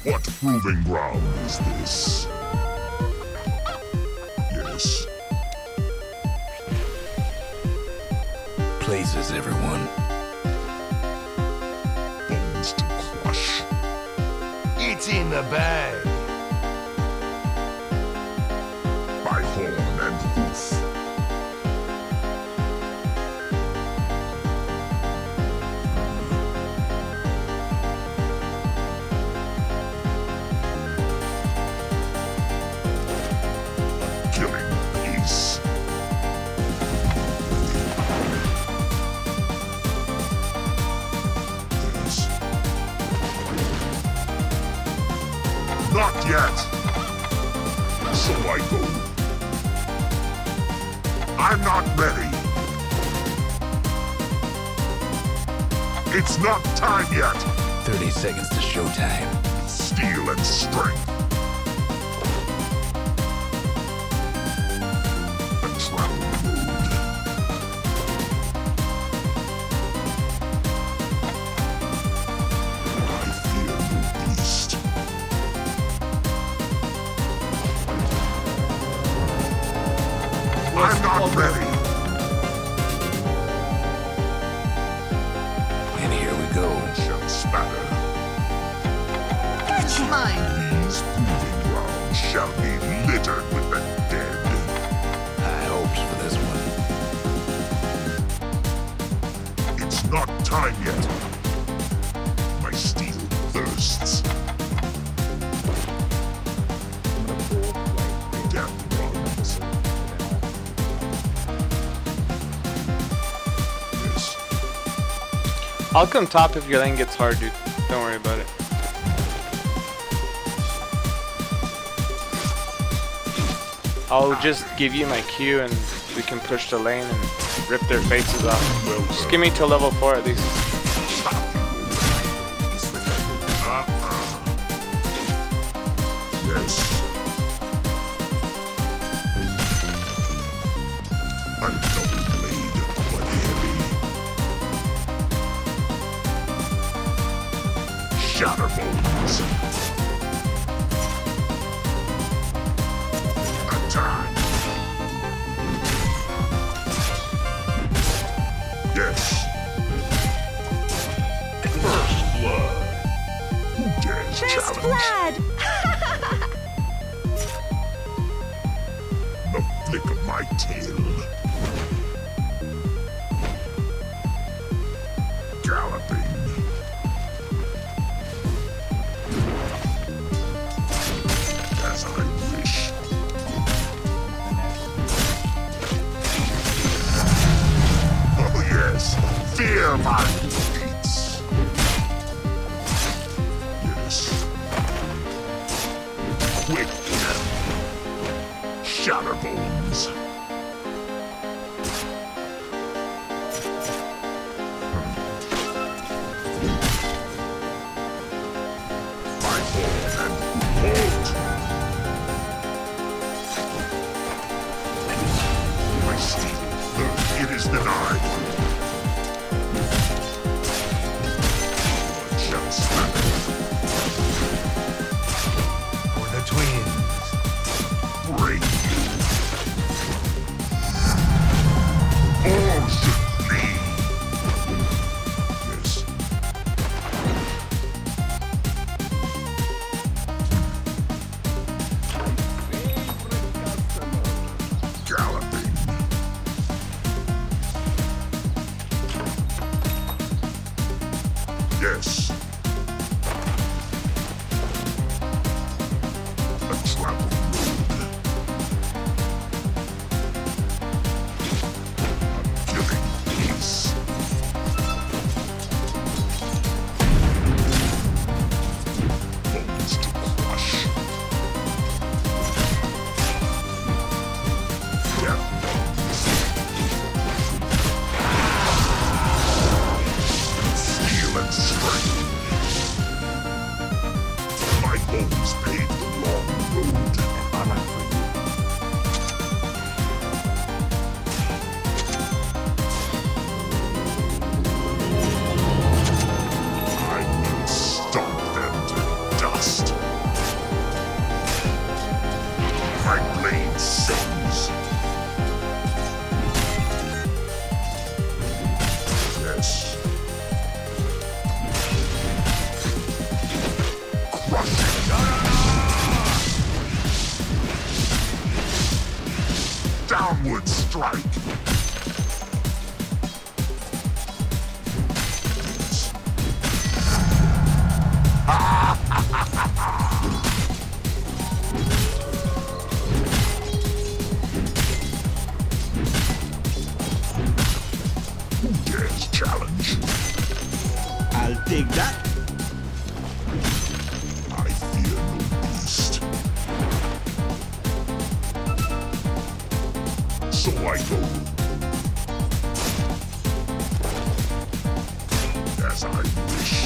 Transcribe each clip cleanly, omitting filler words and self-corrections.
What proving ground is this? Yes. Places, everyone. Bones to crush. It's in the bag. By horn and hoof. Not yet. So I go. I'm not ready. It's not time yet. 30 seconds to showtime. Steel and strength. A travel road. I fear no beast. I'm not ready. And here we go. Shall spatter. Gotcha! Mine. These proving grounds shall be littered with the dead. High hopes for this one. It's not time yet. My steel thirsts. Death runs. I'll come top if your lane gets hard, dude. Don't worry about it. I'll just give you my Q and we can push the lane and rip their faces off. Just give me till level 4 at least. Yes. A double blade, but heavy. Shatterbones. Attack. Yes. First blood. Who dares First challenge? blood! The flick of my tail. Galloping. As I wish. Oh yes, fear my defeats. Yes. Quick death. Shatterbones. My horn and halt. My steel, it is denied. Blood shall smatter. For the twins. Break. strike. Dares challenge. I'll take that. I fear no beast. So I go. As I wish.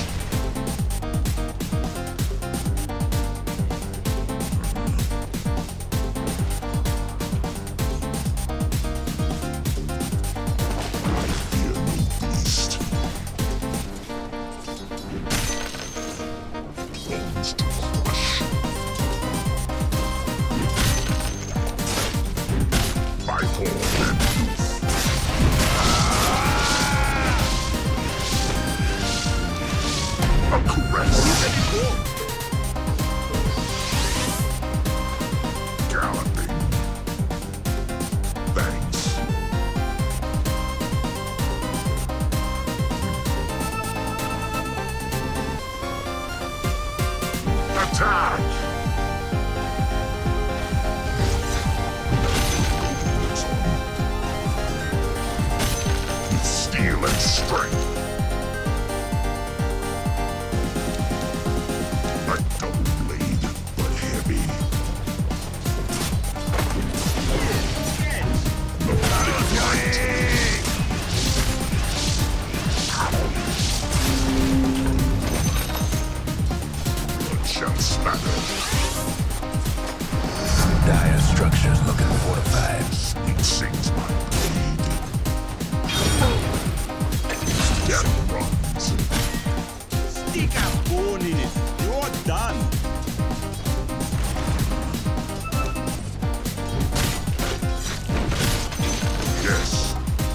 I fear no beast. Bones to crush. By horn and hoof. A caress. Galloping. Thanks. Attack! With steel and strength. A double blade, but heavy. The light. Blood shall spatter. Dire structures looking fortified. It sings my blade. Death runs. Stick a bone in it. You're done. Yes.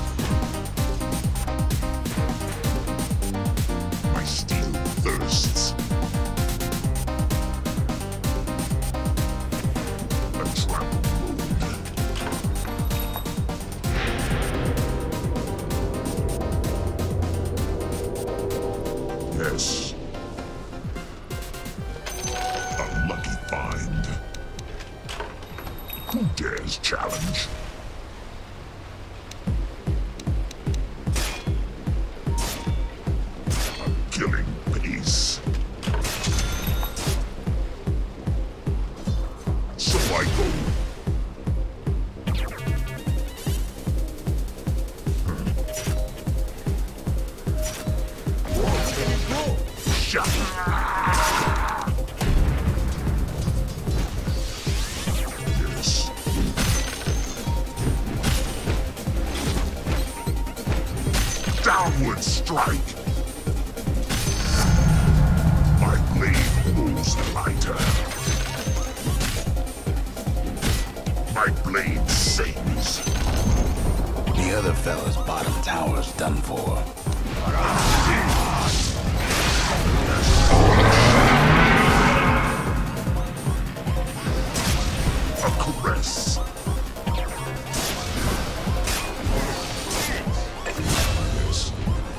My steel thirsts. A travel road. Yes. A lucky find. Who dares challenge? A killing pace. So I go. Shut. Yes. Downward strike. My blade grows lighter. My blade sings. The other fella's bottom tower's done for. A caress. Yes.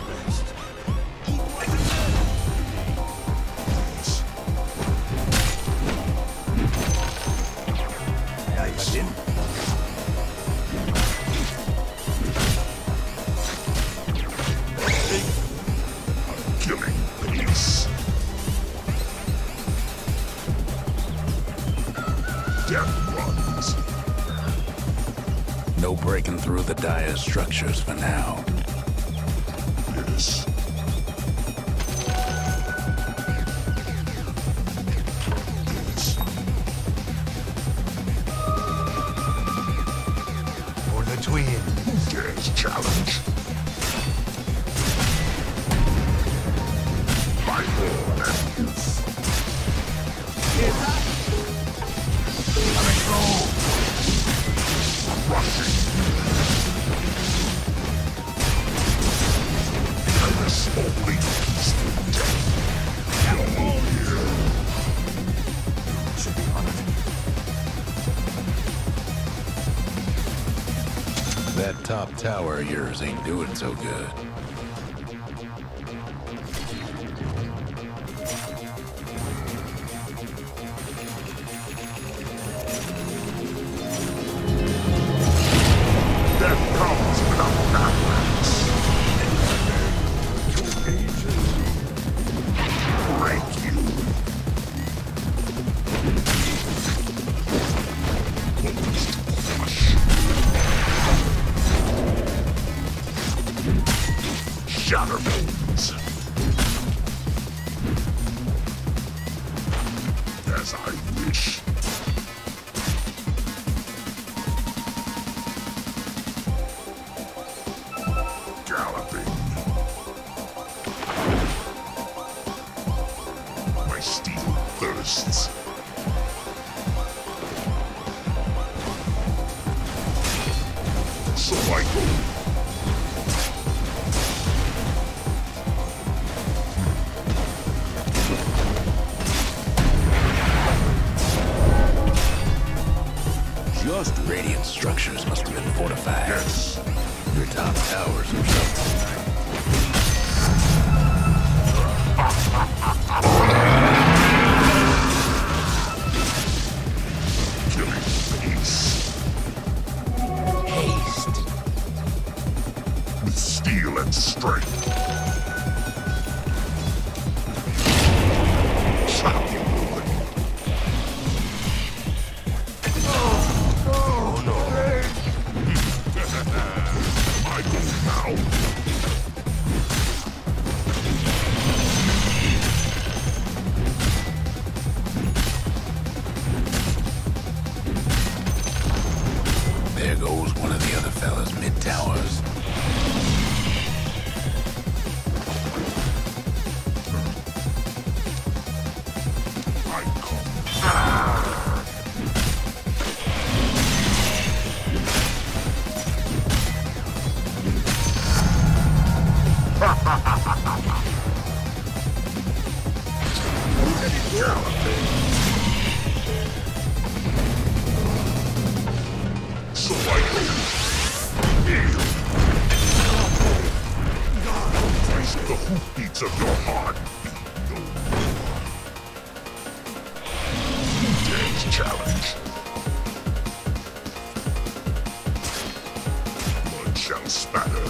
Killing pace. Death runs. No breaking through the dire structures for now. Yes. Yes. For the twin. Who dares challenge? My horn and youth. Let go. Rushing. I'm a smoldering peaceful death. Hello here. Should be honored. That top tower of yours ain't doing so good. Death comes without backwards. Break you. Shatter bones. As I wish. Galloping. My steel thirsts. So I go. Just radiant structures must have been fortified. Yes. Your top towers are something. Killing peace. Haste. With steel and strength. Chop you woman. Oh no. I go now. There goes one of the other fellas mid-towers. I come. So I heal. Taste the hoofbeats of your heart. Who dares challenge? Blood shall spatter.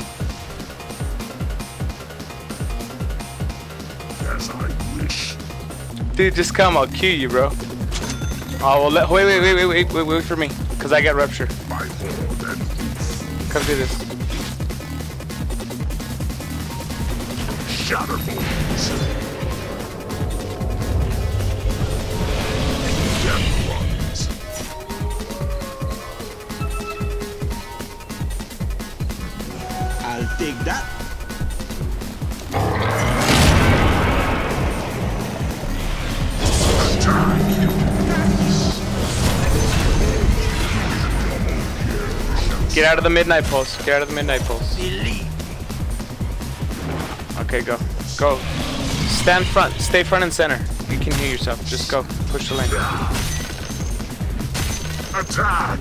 As I wish. Dude, just come. I'll cue you, bro. Oh, well, wait for me, cause I got rupture. My horde and Come do this. shatter bones. Death runs. I'll take that. Get out of the midnight pulse. Get out of the midnight pulse. Okay, go. Go. Stand front. Stay front and center. You can hear yourself. Just go. Push the lane. Attack!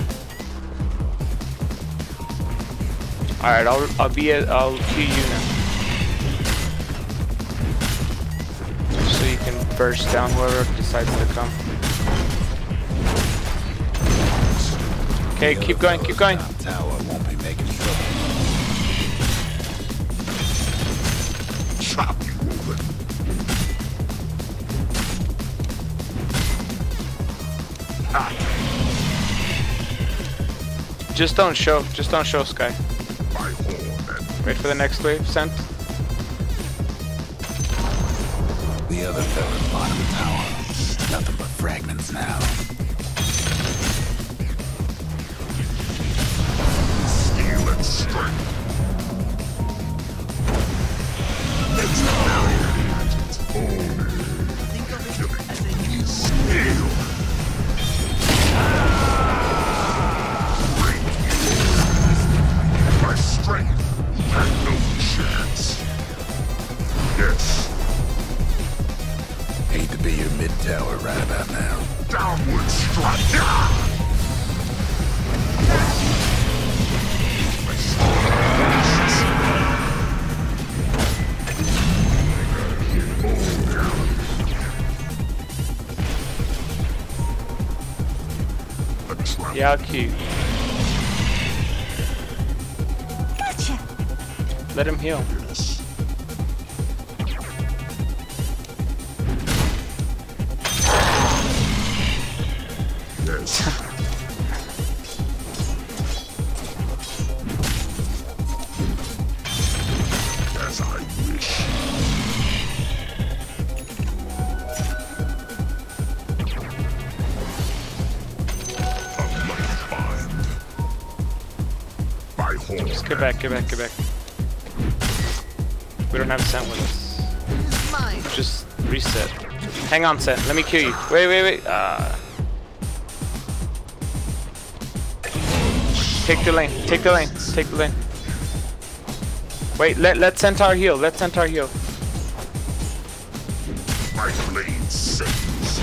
Alright, I'll cue you now. So you can burst down whoever decides to come. Okay, keep going, keep going. Top tower won't be making trouble. Chop you woman. Just don't show, Sky. My horde and Wait for the next wave, sent. The other fella's bottom tower. Nothing but fragments now. steel and strength. It's valiant. Think of it Killing as a new steel. My strength had no chance. Yes, Hate to be your mid-tower right about now. downward strike. Yeah, I'll cue. Gotcha. Let him heal. Yes. As I wish. A mighty bind. By horn. Just get back, get back, get back. We don't have Cent with us. Mine. Just reset. Hang on, Cent. Let me kill you. Wait, wait, wait. Take the lane. Take the lane. Take the lane. Wait, let Centaur heal. Let Centaur heal. My blade sings.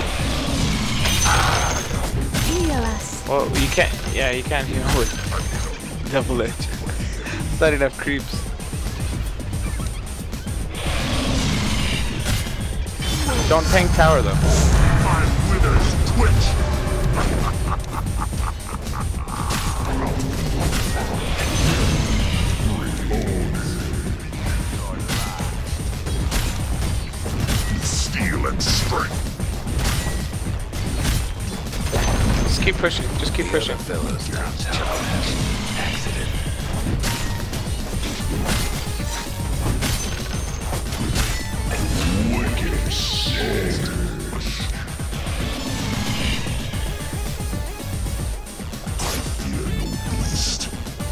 Heal us. Well, you can't. Yeah, you can't heal with double edge. It's not enough creeps. Don't tank tower though. My withers twitch. Steel and strength. Just keep pushing. Just keep pushing. Fellas downtown accident. Wicked shit. Fear no beast.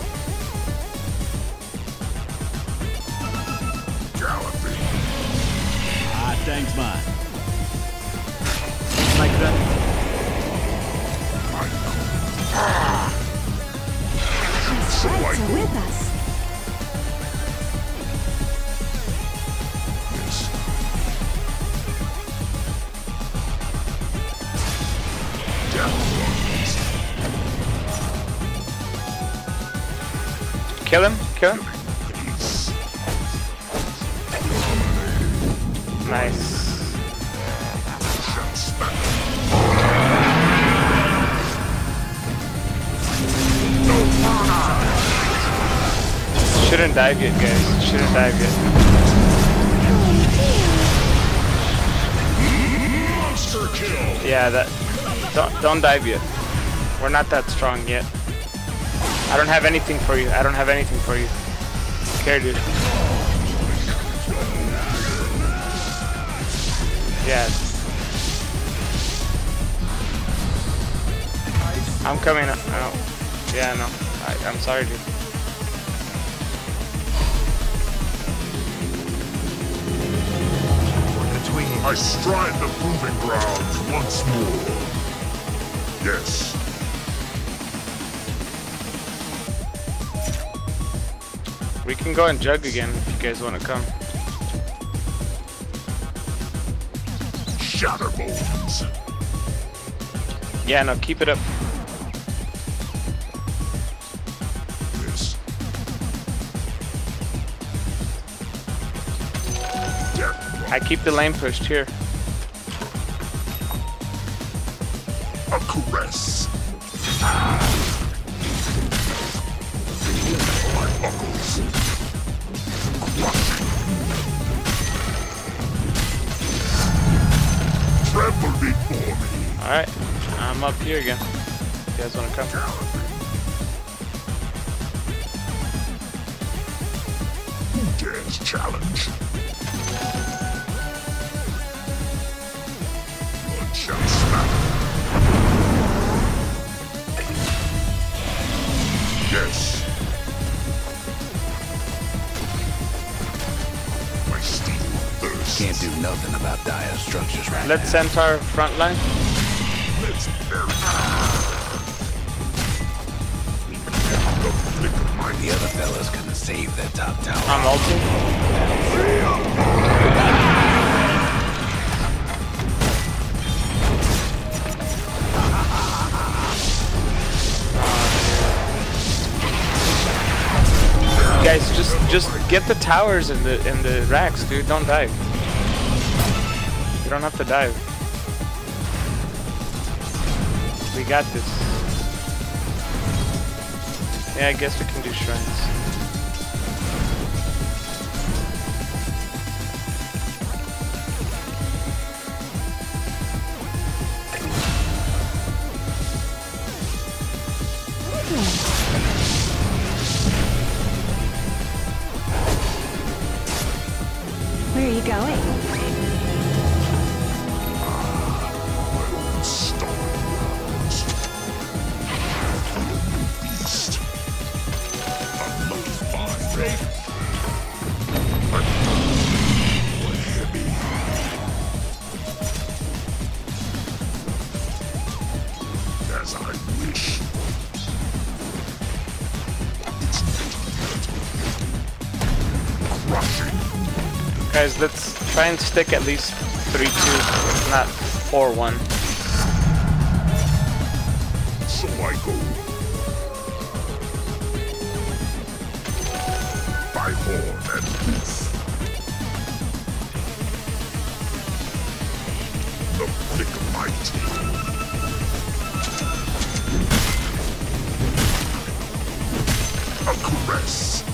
Galloping. Ah, thanks, man. Like that. So I Right, so go. with us. Yes. Death runs. Kill him. Kill him. Peace. Nice. Shall smack. Shouldn't dive yet, guys. Shouldn't dive yet. Monster kill. Yeah, that. Don't dive yet. We're not that strong yet. I don't have anything for you. I don't have anything for you. Care, dude. Yeah. I'm coming up. Oh. Yeah, no. I'm sorry, dude. I stride the proving grounds once more. Yes. We can go and jug again if you guys want to come. Shatterbones. Yeah, no, keep it up. Yes. Death I keep the lane pushed here. a caress. My buckles. Crushing. Tremble before me. Alright, I'm up here again. You guys want to come? Who dares challenge? Blood shall smack. Yes. My steel thirst. Can't do nothing about dire structures right Let now. Centaur front line. Let's bury the flick of my The other fellas gonna save that top tower. I'm ulting. Guys, just get the towers in the racks, dude. Don't dive. You don't have to dive. We got this. Yeah, I guess we can do shrines. Where are you going? Beast. Unlucky find. As I wish. Crushing. Guys, let's try and stick at least 3-2, not 4-1. So I go. By horn and hoof. The flick of my tail. A caress.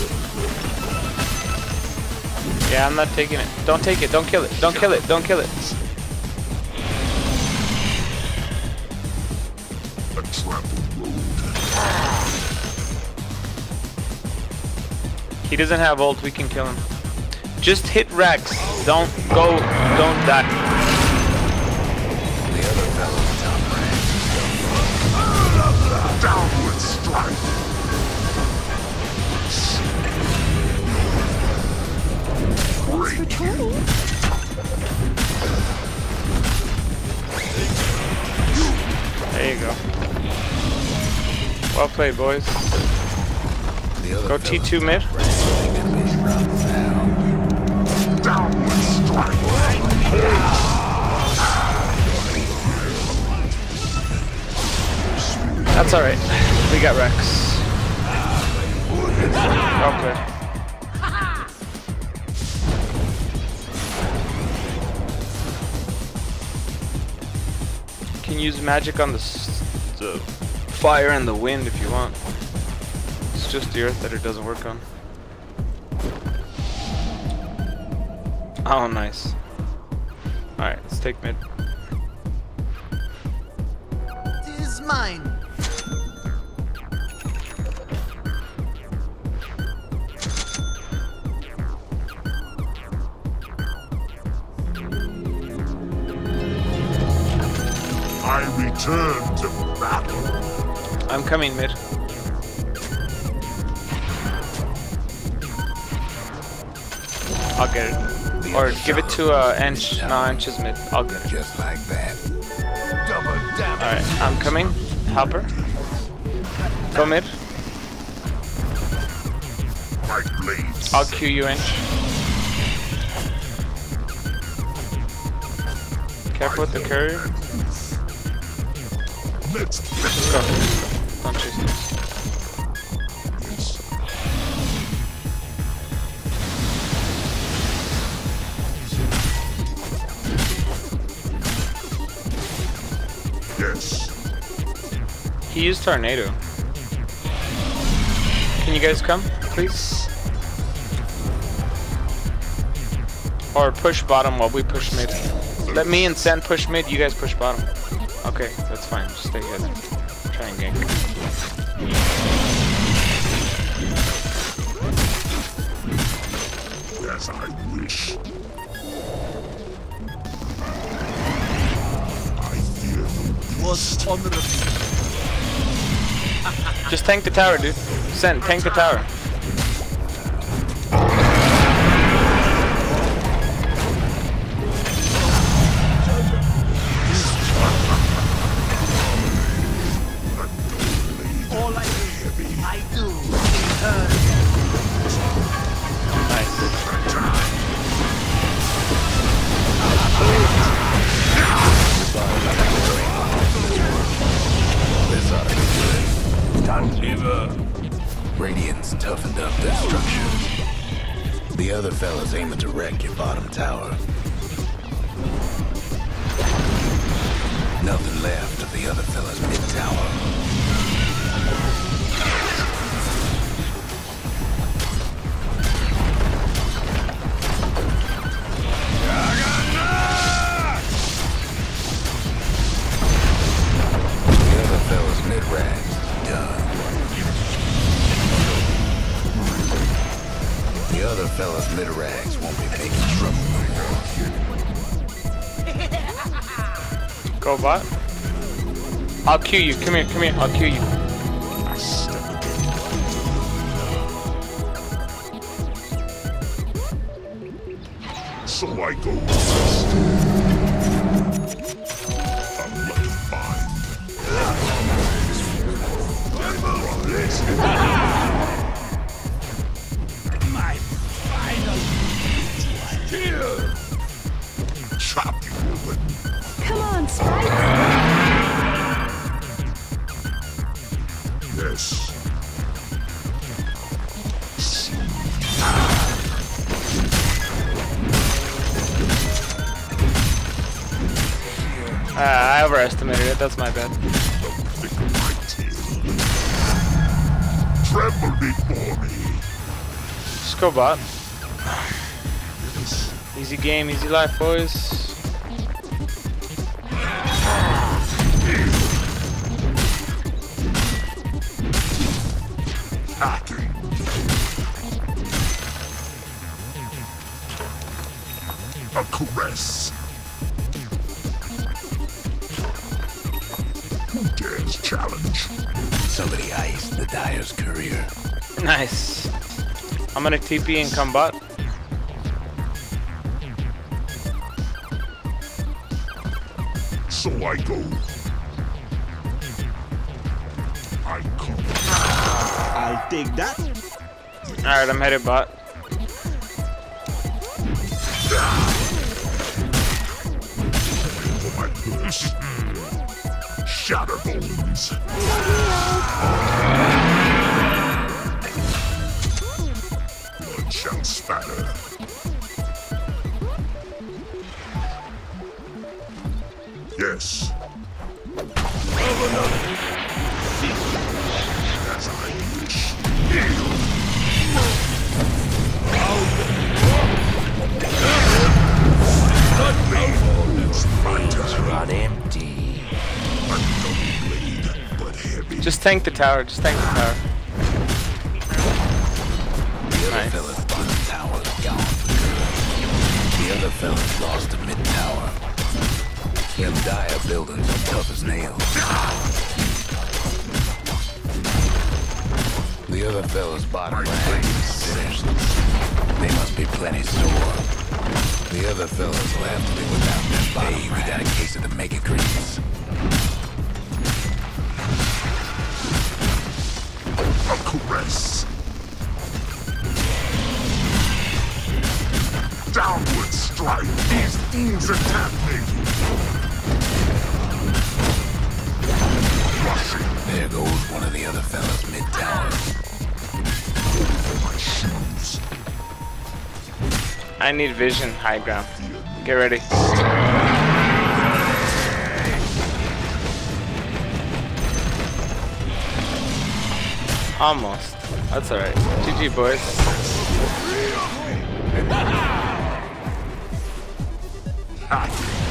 Yeah, I'm not taking it. Don't take it. Don't kill it. Don't kill it. Don't kill it. A traveled road. He doesn't have ult. We can kill him. Just hit Rex. Don't go. Don't die. The other fellow's top rank. Downward strike. Thanks for turning. There you go. Well played, boys. The other Go fellow's T2 mid. top rank can be run down. Downward strike. That's alright. We got Rex. Well played. You can use magic on the fire and the wind if you want. It's just the earth that it doesn't work on. Oh, nice. Alright, let's take mid. It is mine. I return to battle. I'm coming mid. I'll get it. Or give it to Ench. No, Ench is mid. I'll get it. Just like that. Double damage. Alright, I'm coming. Helper. Go mid. My blades. I'll Q you, Ench. Careful with the courier. Let's Go. Don't chase this. Yes. He used Tornado. Can you guys come, please? Or push bottom while we push mid. Let me and Sen push mid, you guys push bottom. Okay, that's fine. Just stay here then. Try and gank. As I wish. I fear no Was honorable. Just tank the tower, dude. Sen, tank the tower. All I do. Nice. This ought to be good. Radiant's toughened up their structures. The other fellas aiming to wreck your bottom tower. Nothing left of the other fella's mid tower. fellas mid-rags won't be making trouble no more. Go bot. I'll cue you. Come here, come here. I'll cue you. So I go first. Unlucky find. My final here. Chop you open. Come on, Spike. Yes. I overestimated it. That's my bad. Tremble before me. Just go bot. Easy game, easy life, boys. Hacking. A caress. Who dares challenge? Somebody iced the Dyer's career. Nice. I'm gonna TP and come bot. So I go. I come. I'll take that. Alright, I'm headed bot. For my purse. Shatter bones. Blood shall spatter. Yes. As I wish. Not empty. Blade, but heavy. Just tank the tower, just tank the tower. The other Nice. fella's bottom tower's gone. The other fella's lost to mid-tower. Them Dyer buildings are tough as nails. The other fella's bottom rag is finished. They must be plenty sore. The other fellas will have to live without their bottom rag. We got a case of the mega creeps. A caress. Downward strike. These fiends attack me. Rushing. There goes one of the other fellas mid-tower. For my shoes. I need vision, high ground. Get ready. Almost. That's alright. GG, boys. Hacking.